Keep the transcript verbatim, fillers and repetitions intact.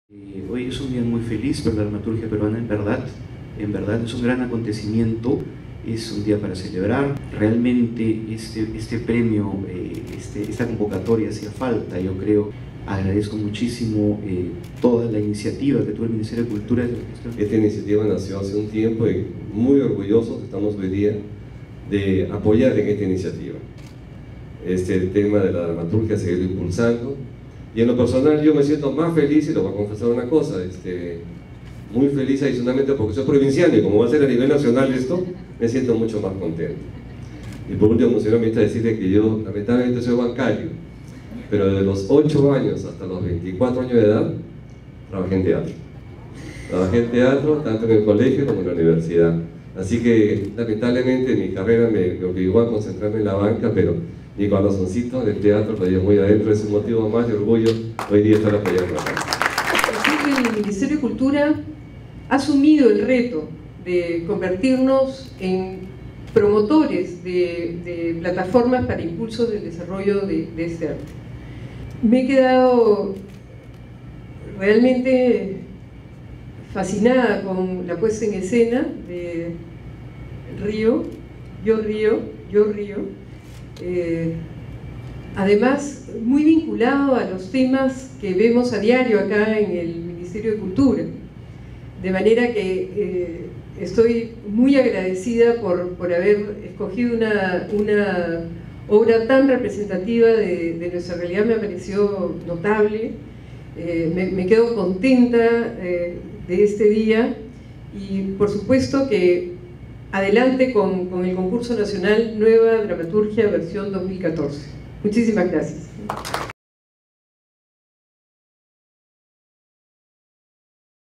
Eh, hoy es un día muy feliz para la dramaturgia peruana, en verdad, en verdad es un gran acontecimiento, es un día para celebrar. Realmente este, este premio, eh, este, esta convocatoria hacía falta, yo creo. Agradezco muchísimo eh, toda la iniciativa que tuvo el Ministerio de Cultura. Esta iniciativa nació hace un tiempo y muy orgullosos estamos hoy día de apoyar en esta iniciativa. Este tema de la dramaturgia se ha ido impulsando. Y en lo personal yo me siento más feliz, y lo voy a confesar una cosa, este, muy feliz adicionalmente porque soy provinciano y como va a ser a nivel nacional esto, me siento mucho más contento. Y por último, señor ministro, decirle que yo lamentablemente soy bancario, pero de los ocho años hasta los veinticuatro años de edad, trabajé en teatro. Trabajé en teatro tanto en el colegio como en la universidad. Así que lamentablemente mi carrera me, me obligó a concentrarme en la banca, pero mi corazoncito del teatro lo llevo muy adentro, es un motivo más de orgullo hoy día estar apoyando acá. Así que el Ministerio de Cultura ha asumido el reto de convertirnos en promotores de, de plataformas para impulso del desarrollo de, de este arte. Me he quedado realmente fascinada con la puesta en escena de Río, Yo Río, Yo Río. Eh, además, muy vinculado a los temas que vemos a diario acá en el Ministerio de Cultura. De manera que eh, estoy muy agradecida por, por haber escogido una, una obra tan representativa de, de nuestra realidad. Me pareció notable, eh, me, me quedo contenta eh, de este día y por supuesto que adelante con, con el concurso nacional Nueva Dramaturgia versión dos mil catorce. Muchísimas gracias.